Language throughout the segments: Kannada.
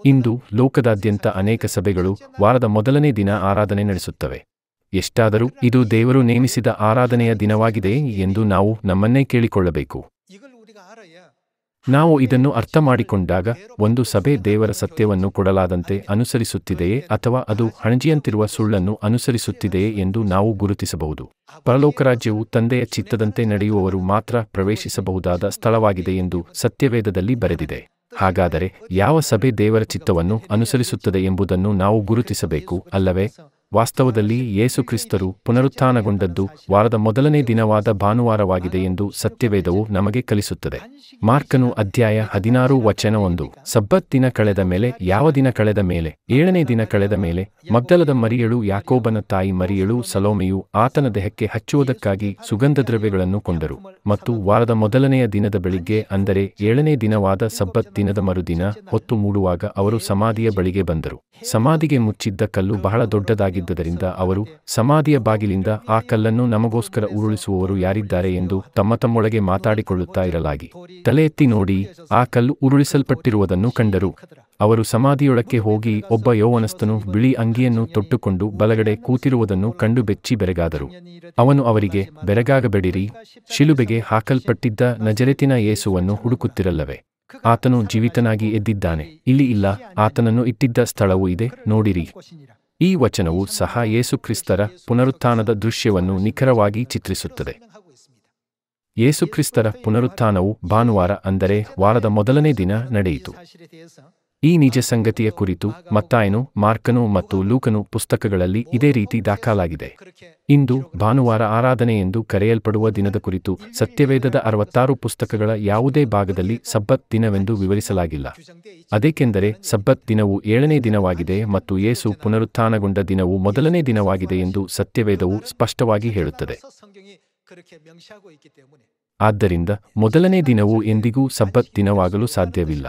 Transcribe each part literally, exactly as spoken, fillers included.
ಇಂದು ಲೋಕದಾದ್ಯಂತ ಅನೇಕ ಸಭೆಗಳು ವಾರದ ಮೊದಲನೇ ದಿನ ಆರಾಧನೆ ನಡೆಸುತ್ತವೆ. ಎಷ್ಟಾದರೂ ಇದು ದೇವರು ನೇಮಿಸಿದ ಆರಾಧನೆಯ ದಿನವಾಗಿದೆ ಎಂದು ನಾವು ನಮ್ಮನ್ನೇ ಕೇಳಿಕೊಳ್ಳಬೇಕು. ನಾವು ಇದನ್ನು ಅರ್ಥ ಮಾಡಿಕೊಂಡಾಗ ಒಂದು ಸಭೆ ದೇವರ ಸತ್ಯವನ್ನು ಕೊಡಲಾದಂತೆ ಅನುಸರಿಸುತ್ತಿದೆಯೇ ಅಥವಾ ಅದು ಹಣಜಿಯಂತಿರುವ ಸುಳ್ಳನ್ನು ಅನುಸರಿಸುತ್ತಿದೆಯೇ ಎಂದು ನಾವು ಗುರುತಿಸಬಹುದು. ಪರಲೋಕರಾಜ್ಯವು ತಂದೆಯ ಚಿತ್ತದಂತೆ ನಡೆಯುವವರು ಮಾತ್ರ ಪ್ರವೇಶಿಸಬಹುದಾದ ಸ್ಥಳವಾಗಿದೆ ಎಂದು ಸತ್ಯವೇದದಲ್ಲಿ ಬರೆದಿದೆ. ಹಾಗಾದರೆ ಯಾವ ಸಭೆ ದೇವರ ಚಿತ್ತವನ್ನು ಅನುಸರಿಸುತ್ತದೆ ಎಂಬುದನ್ನು ನಾವು ಗುರುತಿಸಬೇಕು, ಅಲ್ಲವೇ? ವಾಸ್ತವದಲ್ಲಿ ಯೇಸು ಕ್ರಿಸ್ತರು ಪುನರುತ್ಥಾನಗೊಂಡದ್ದು ವಾರದ ಮೊದಲನೇ ದಿನವಾದ ಭಾನುವಾರವಾಗಿದೆ ಎಂದು ಸತ್ಯವೇದವು ನಮಗೆ ಕಲಿಸುತ್ತದೆ. ಮಾರ್ಕನು ಅಧ್ಯಾಯ ಹದಿನಾರು ವಚನ ಒಂದು. ಸಬ್ಬತ್ ದಿನ ಕಳೆದ ಮೇಲೆ, ಯಾವ ದಿನ ಕಳೆದ ಮೇಲೆ? ಏಳನೇ ದಿನ ಕಳೆದ ಮೇಲೆ. ಮಗ್ದಲದ ಮರಿಯಳು, ಯಾಕೋಬನ ತಾಯಿ ಮರಿಯಳು, ಸಲೋಮೆಯು ಆತನ ದೇಹಕ್ಕೆ ಹಚ್ಚುವುದಕ್ಕಾಗಿ ಸುಗಂಧದ್ರವ್ಯಗಳನ್ನು ಕೊಂಡರು. ಮತ್ತು ವಾರದ ಮೊದಲನೆಯ ದಿನದ ಬೆಳಿಗ್ಗೆ, ಅಂದರೆ ಏಳನೇ ದಿನವಾದ ಸಬ್ಬತ್ ದಿನದ ಮರುದಿನ ಹೊತ್ತು ಮೂಡುವಾಗ ಅವರು ಸಮಾಧಿಯ ಬಳಿಗೆ ಬಂದರು. ಸಮಾಧಿಗೆ ಮುಚ್ಚಿದ್ದ ಕಲ್ಲು ಬಹಳ ದೊಡ್ಡದಾಗಿದ್ದರಿಂದ ಅವರು ಸಮಾಧಿಯ ಬಾಗಿಲಿಂದ ಆ ಕಲ್ಲನ್ನು ನಮಗೋಸ್ಕರ ಉರುಳಿಸುವವರು ಯಾರಿದ್ದಾರೆ ಎಂದು ತಮ್ಮ ತಮ್ಮೊಳಗೆ ಮಾತಾಡಿಕೊಳ್ಳುತ್ತಾ ಇರಲಾಗಿ ತಲೆ ಎತ್ತಿ ನೋಡಿ ಆ ಕಲ್ಲು ಉರುಳಿಸಲ್ಪಟ್ಟಿರುವುದನ್ನು ಕಂಡರು. ಅವರು ಸಮಾಧಿಯೊಳಕ್ಕೆ ಹೋಗಿ ಒಬ್ಬ ಯೌವನಸ್ಥನು ಬಿಳಿ ಅಂಗಿಯನ್ನು ತೊಟ್ಟುಕೊಂಡು ಬಲಗಡೆ ಕೂತಿರುವುದನ್ನು ಕಂಡು ಬೆಚ್ಚಿ ಬೆರಗಾದರು. ಅವನು ಅವರಿಗೆ, ಬೆರಗಾಗಬೇಡಿರಿ, ಶಿಲುಬೆಗೆ ಹಾಕಲ್ಪಟ್ಟಿದ್ದ ನಜರೇತಿನ ಯೇಸುವನ್ನು ಹುಡುಕುತ್ತಿರಲ್ಲವೇ? ಆತನು ಜೀವಿತನಾಗಿ ಎದ್ದಿದ್ದಾನೆ, ಇಲ್ಲಿ ಇಲ್ಲ, ಆತನನ್ನು ಇಟ್ಟಿದ್ದ ಸ್ಥಳವೂ ಇದೆ, ನೋಡಿರಿ. ಈ ವಚನವು ಸಹ ಯೇಸು ಕ್ರಿಸ್ತರ ಪುನರುತ್ಥಾನದ ದೃಶ್ಯವನ್ನು ನಿಖರವಾಗಿ ಚಿತ್ರಿಸುತ್ತದೆ. ಯೇಸು ಕ್ರಿಸ್ತರ ಪುನರುತ್ಥಾನವು ಭಾನುವಾರ, ಅಂದರೆ ವಾರದ ಮೊದಲನೇ ದಿನ ನಡೆಯಿತು. ಈ ನಿಜ ಸಂಗತಿಯ ಕುರಿತು ಮತ್ತಾಯನು, ಮಾರ್ಕನು ಮತ್ತು ಲೂಕನು ಪುಸ್ತಕಗಳಲ್ಲಿ ಇದೇ ರೀತಿ ದಾಖಲಾಗಿದೆ. ಇಂದು ಭಾನುವಾರ ಆರಾಧನೆ ಎಂದು ಕರೆಯಲ್ಪಡುವ ದಿನದ ಕುರಿತು ಸತ್ಯವೇದದ ಅರವತ್ತಾರು ಪುಸ್ತಕಗಳ ಯಾವುದೇ ಭಾಗದಲ್ಲಿ ಸಬ್ಬತ್ ದಿನವೆಂದು ವಿವರಿಸಲಾಗಿಲ್ಲ. ಅದೇಕೆಂದರೆ ಸಬ್ಬತ್ ದಿನವು ಏಳನೇ ದಿನವಾಗಿದೆ ಮತ್ತು ಯೇಸು ಪುನರುತ್ಥಾನಗೊಂಡ ದಿನವು ಮೊದಲನೇ ದಿನವಾಗಿದೆ ಎಂದು ಸತ್ಯವೇದವು ಸ್ಪಷ್ಟವಾಗಿ ಹೇಳುತ್ತದೆ. ಆದ್ದರಿಂದ ಮೊದಲನೇ ದಿನವು ಎಂದಿಗೂ ಸಬ್ಬತ್ ದಿನವಾಗಲು ಸಾಧ್ಯವಿಲ್ಲ.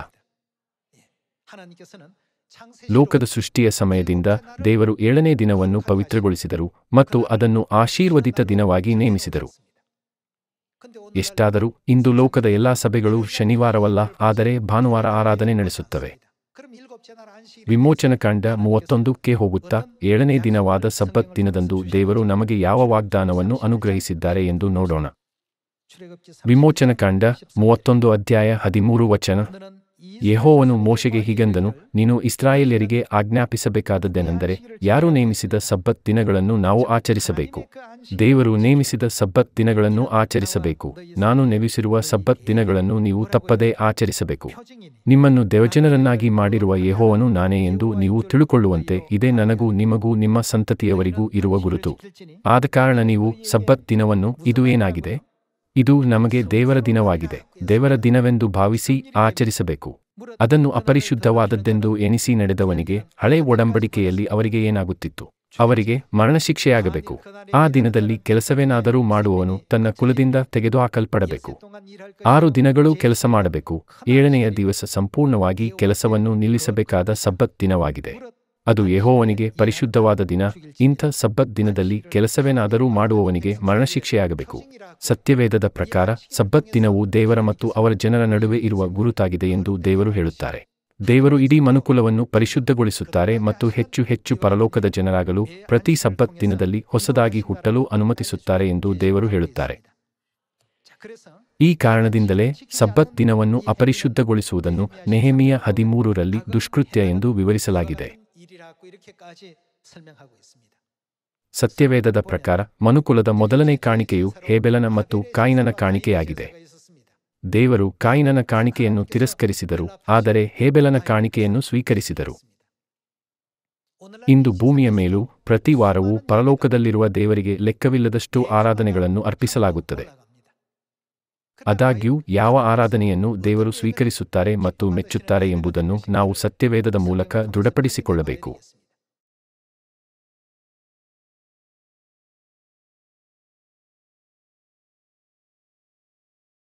ಲೋಕದ ಸೃಷ್ಟಿಯ ಸಮಯದಿಂದ ದೇವರು ಏಳನೇ ದಿನವನ್ನು ಪವಿತ್ರಗೊಳಿಸಿದರು ಮತ್ತು ಅದನ್ನು ಆಶೀರ್ವದಿತ ದಿನವಾಗಿ ನೇಮಿಸಿದರು. ಎಷ್ಟಾದರೂ ಇಂದು ಲೋಕದ ಎಲ್ಲಾ ಸಭೆಗಳು ಶನಿವಾರವಲ್ಲ, ಆದರೆ ಭಾನುವಾರ ಆರಾಧನೆ ನಡೆಸುತ್ತವೆ. ವಿಮೋಚನಕಾಂಡ ಮೂವತ್ತೊಂದಕ್ಕೆ ಹೋಗುತ್ತಾ ಏಳನೇ ದಿನವಾದ ಸಬ್ಬತ್ ದಿನದಂದು ದೇವರು ನಮಗೆ ಯಾವ ವಾಗ್ದಾನವನ್ನು ಅನುಗ್ರಹಿಸಿದ್ದಾರೆ ಎಂದು ನೋಡೋಣ. ವಿಮೋಚನಕಾಂಡ ಮೂವತ್ತೊಂದು ಅಧ್ಯಾಯ ಹದಿಮೂರು ವಚನ. ಯೆಹೋವನು ಮೋಶೆಗೆ ಹೀಗೆಂದನು, ನೀನು ಇಸ್ರಾಯೇಲ್ಯರಿಗೆ ಆಜ್ಞಾಪಿಸಬೇಕಾದದ್ದೇನೆಂದರೆ, ಯಾರು ನೇಮಿಸಿದ ಸಬ್ಬತ್ ದಿನಗಳನ್ನು ನಾವು ಆಚರಿಸಬೇಕು. ದೇವರು ನೇಮಿಸಿದ ಸಬ್ಬತ್ ದಿನಗಳನ್ನು ಆಚರಿಸಬೇಕು. ನಾನು ನೇಮಿಸಿರುವ ಸಬ್ಬತ್ ದಿನಗಳನ್ನು ನೀವು ತಪ್ಪದೇ ಆಚರಿಸಬೇಕು. ನಿಮ್ಮನ್ನು ದೇವಜನರನ್ನಾಗಿ ಮಾಡಿರುವ ಯೆಹೋವನು ನಾನೇ ಎಂದು ನೀವು ತಿಳುಕೊಳ್ಳುವಂತೆ ಇದೇ ನನಗೂ ನಿಮಗೂ ನಿಮ್ಮ ಸಂತತಿಯವರಿಗೂ ಇರುವ ಗುರುತು. ಆದ ಕಾರಣ ನೀವು ಸಬ್ಬತ್ ದಿನವನ್ನು, ಇದು ಏನಾಗಿದೆ? ಇದು ನಮಗೆ ದೇವರ ದಿನವಾಗಿದೆ, ದೇವರ ದಿನವೆಂದು ಭಾವಿಸಿ ಆಚರಿಸಬೇಕು. ಅದನ್ನು ಅಪರಿಶುದ್ಧವಾದದ್ದೆಂದು ಎಣಿಸಿ ನಡೆದವನಿಗೆ ಹಳೆ ಒಡಂಬಡಿಕೆಯಲ್ಲಿ ಅವರಿಗೆ ಏನಾಗುತ್ತಿತ್ತು? ಅವರಿಗೆ ಮರಣಶಿಕ್ಷೆಯಾಗಬೇಕು. ಆ ದಿನದಲ್ಲಿ ಕೆಲಸವೇನಾದರೂ ಮಾಡುವವನು ತನ್ನ ಕುಲದಿಂದ ತೆಗೆದುಹಾಕಲ್ಪಡಬೇಕು. ಆರು ದಿನಗಳು ಕೆಲಸ ಮಾಡಬೇಕು. ಏಳನೆಯ ದಿವಸ ಸಂಪೂರ್ಣವಾಗಿ ಕೆಲಸವನ್ನು ನಿಲ್ಲಿಸಬೇಕಾದ ಸಬ್ಬತ್ ದಿನವಾಗಿದೆ. ಅದು ಯೆಹೋವನಿಗೆ ಪರಿಶುದ್ಧವಾದ ದಿನ. ಇಂಥ ಸಬ್ಬತ್ ದಿನದಲ್ಲಿ ಕೆಲಸವೇನಾದರೂ ಮಾಡುವವನಿಗೆ ಮರಣಶಿಕ್ಷೆಯಾಗಬೇಕು. ಸತ್ಯವೇದದ ಪ್ರಕಾರ ಸಬ್ಬತ್ ದಿನವು ದೇವರ ಮತ್ತು ಅವರ ಜನರ ನಡುವೆ ಇರುವ ಗುರುತಾಗಿದೆ ಎಂದು ದೇವರು ಹೇಳುತ್ತಾರೆ. ದೇವರು ಇಡೀ ಮನುಕುಲವನ್ನು ಪರಿಶುದ್ಧಗೊಳಿಸುತ್ತಾರೆ ಮತ್ತು ಹೆಚ್ಚು ಹೆಚ್ಚು ಪರಲೋಕದ ಜನರಾಗಲು ಪ್ರತಿ ಸಬ್ಬತ್ ದಿನದಲ್ಲಿ ಹೊಸದಾಗಿ ಹುಟ್ಟಲು ಅನುಮತಿಸುತ್ತಾರೆ ಎಂದು ದೇವರು ಹೇಳುತ್ತಾರೆ. ಈ ಕಾರಣದಿಂದಲೇ ಸಬ್ಬತ್ ದಿನವನ್ನು ಅಪರಿಶುದ್ಧಗೊಳಿಸುವುದನ್ನು ನೆಹೆಮೀಯ ಹದಿಮೂರರಲ್ಲಿ ದುಷ್ಕೃತ್ಯ ಎಂದು ವಿವರಿಸಲಾಗಿದೆ. ಸತ್ಯವೇದದ ಪ್ರಕಾರ ಮನುಕುಲದ ಮೊದಲನೇ ಕಾಣಿಕೆಯು ಹೇಬೆಲನ ಮತ್ತು ಕಾಯಿನನ ಕಾಣಿಕೆಯಾಗಿದೆ. ದೇವರು ಕಾಯಿನನ ಕಾಣಿಕೆಯನ್ನು ತಿರಸ್ಕರಿಸಿದರು, ಆದರೆ ಹೇಬೆಲನ ಕಾಣಿಕೆಯನ್ನು ಸ್ವೀಕರಿಸಿದರು. ಇಂದು ಭೂಮಿಯ ಮೇಲೂ ಪ್ರತಿ ವಾರವೂ ಪರಲೋಕದಲ್ಲಿರುವ ದೇವರಿಗೆ ಲೆಕ್ಕವಿಲ್ಲದಷ್ಟು ಆರಾಧನೆಗಳನ್ನು ಅರ್ಪಿಸಲಾಗುತ್ತದೆ. ಆದಾಗ್ಯೂ ಯಾವ ಆರಾಧನೆಯನ್ನು ದೇವರು ಸ್ವೀಕರಿಸುತ್ತಾರೆ ಮತ್ತು ಮೆಚ್ಚುತ್ತಾರೆ ಎಂಬುದನ್ನು ನಾವು ಸತ್ಯವೇದದ ಮೂಲಕ ದೃಢಪಡಿಸಿಕೊಳ್ಳಬೇಕು.